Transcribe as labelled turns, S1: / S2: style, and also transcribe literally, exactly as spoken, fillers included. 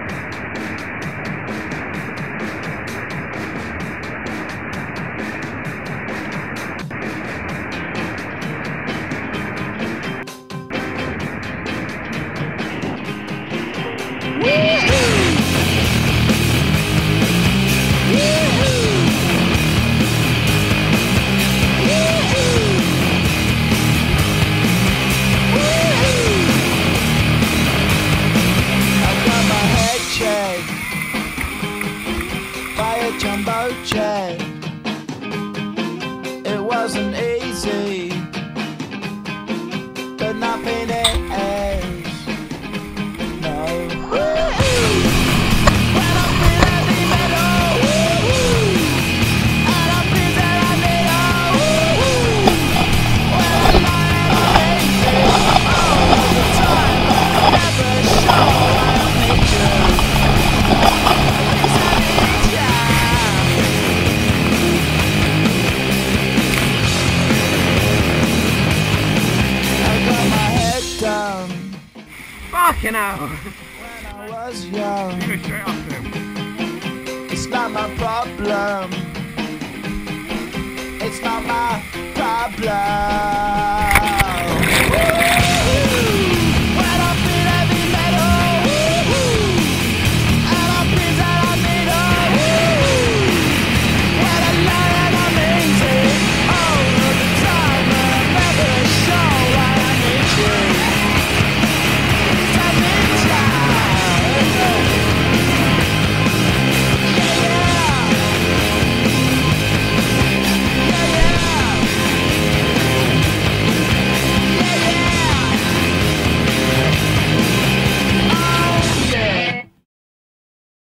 S1: Jumbo jet. It wasn't easy, but nothing is. No. When I feel heavy metal, and I feel that I need a when I lie all the time, I never show I need you.
S2: Fucking hell!
S1: When I was young,
S2: Go straight up to him.
S1: it's not my problem. It's not my problem.